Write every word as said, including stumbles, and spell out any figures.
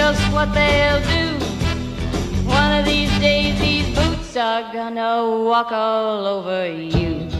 just what they'll do. One of these days these boots are gonna walk all over you.